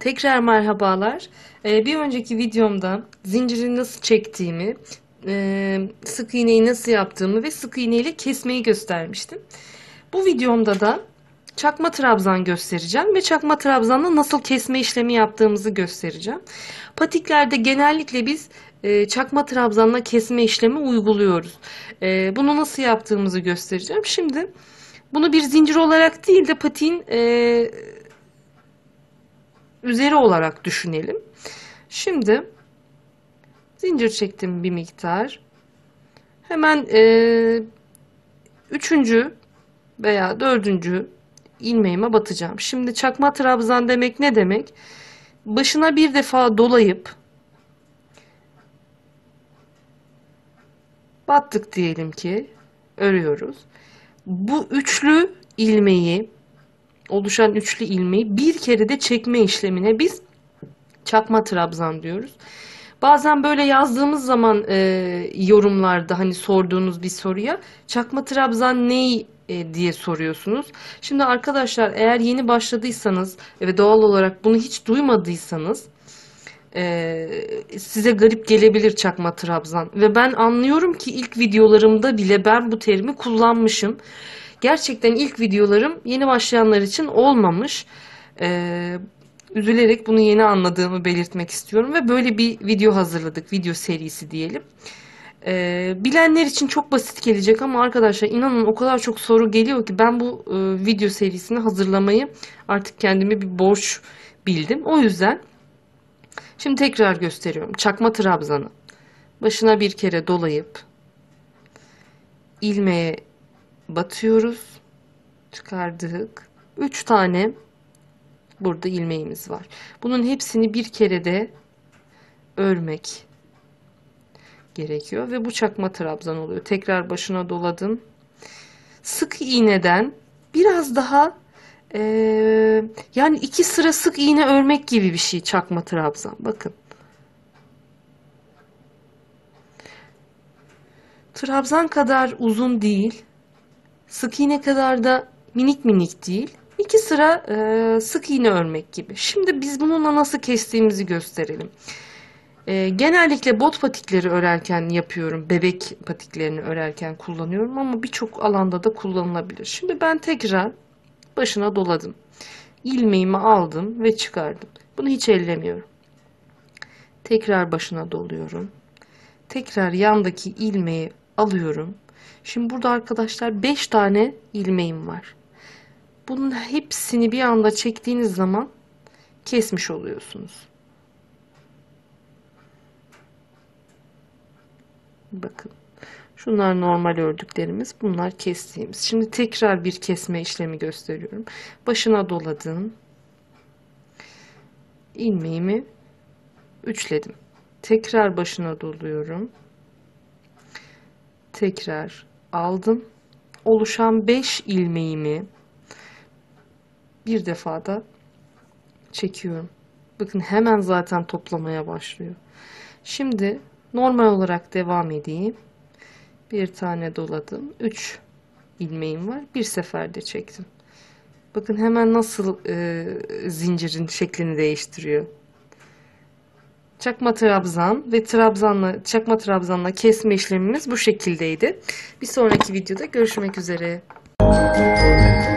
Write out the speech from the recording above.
Tekrar merhabalar. Bir önceki videomda zinciri nasıl çektiğimi, sık iğneyi nasıl yaptığımı ve sık iğne ile kesmeyi göstermiştim. Bu videomda da çakma trabzan göstereceğim ve çakma trabzanla nasıl kesme işlemi yaptığımızı göstereceğim. Patiklerde genellikle biz çakma trabzanla kesme işlemi uyguluyoruz. Bunu nasıl yaptığımızı göstereceğim. Şimdi bunu bir zincir olarak değil de patiğin üzeri olarak düşünelim. Şimdi zincir çektim bir miktar. Hemen üçüncü veya dördüncü ilmeğime batacağım. Şimdi çakma trabzan demek ne demek? Başına bir defa dolayıp battık diyelim ki, örüyoruz. Bu üçlü ilmeği, oluşan üçlü ilmeği bir kere de çekme işlemine biz çakma trabzan diyoruz. Bazen böyle yazdığımız zaman yorumlarda hani sorduğunuz bir soruya çakma trabzan ne diye soruyorsunuz. Şimdi arkadaşlar, eğer yeni başladıysanız ve doğal olarak bunu hiç duymadıysanız size garip gelebilir çakma trabzan. Ve ben anlıyorum ki ilk videolarımda bile ben bu terimi kullanmışım. Gerçekten ilk videolarım yeni başlayanlar için olmamış. Üzülerek bunu yeni anladığımı belirtmek istiyorum ve böyle bir video hazırladık, video serisi diyelim. Bilenler için çok basit gelecek ama arkadaşlar inanın o kadar çok soru geliyor ki ben bu video serisini hazırlamayı artık kendime bir borç bildim. O yüzden şimdi tekrar gösteriyorum. Çakma trabzanı başına bir kere dolayıp ilmeğe batıyoruz, çıkardık. 3 tane burada ilmeğimiz var. Bunun hepsini bir kere de örmek gerekiyor ve bu çakma trabzan oluyor. Tekrar başına doladım. Sık iğneden biraz daha yani 2 sıra sık iğne örmek gibi bir şey çakma trabzan. Bakın. Trabzan kadar uzun değil. Sık iğne kadar da minik minik değil. 2 sıra sık iğne örmek gibi. Şimdi biz bununla nasıl kestiğimizi gösterelim. Genellikle bot patikleri örerken yapıyorum. Bebek patiklerini örerken kullanıyorum ama birçok alanda da kullanılabilir. Şimdi ben tekrar başına doladım. İlmeğimi aldım ve çıkardım. Bunu hiç ellemiyorum. Tekrar başına doluyorum. Tekrar yandaki ilmeği alıyorum. Şimdi burada arkadaşlar 5 tane ilmeğim var. Bunun hepsini bir anda çektiğiniz zaman kesmiş oluyorsunuz. Bakın. Şunlar normal ördüklerimiz. Bunlar kestiğimiz. Şimdi tekrar bir kesme işlemi gösteriyorum. Başına doladım. İlmeğimi üçledim. Tekrar başına doluyorum. Tekrar aldım. Oluşan 5 ilmeğimi bir defada çekiyorum. Bakın hemen zaten toplamaya başlıyor. Şimdi normal olarak devam edeyim. Bir tane doladım. 3 ilmeğim var. Bir seferde çektim. Bakın hemen nasıl zincirin şeklini değiştiriyor. Çakma trabzan ve çakma trabzanla kesme işlemimiz bu şekildeydi. Bir sonraki videoda görüşmek üzere.